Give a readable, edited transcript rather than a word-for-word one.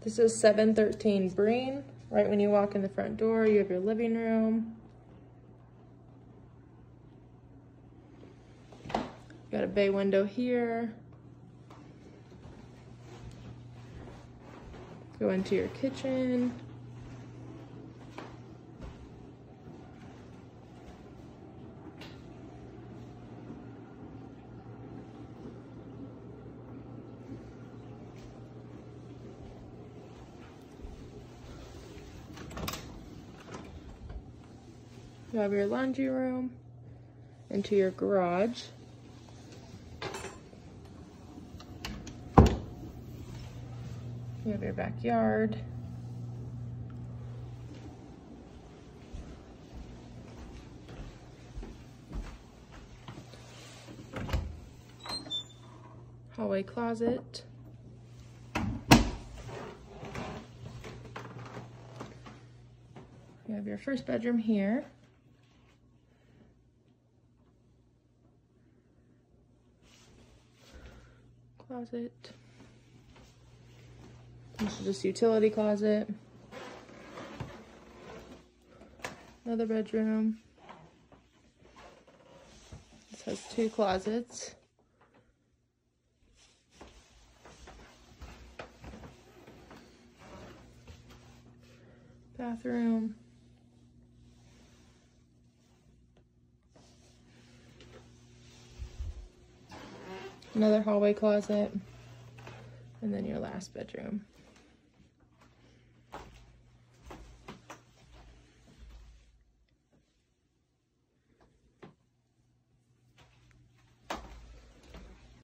This is 713 Breen. Right when you walk in the front door, you have your living room. Got a bay window here. Go into your kitchen. You have your laundry room, into your garage. You have your backyard. Hallway closet. You have your first bedroom here. Closet. This is just utility closet. Another bedroom. This has 2 closets. Bathroom. Another hallway closet. And then your last bedroom.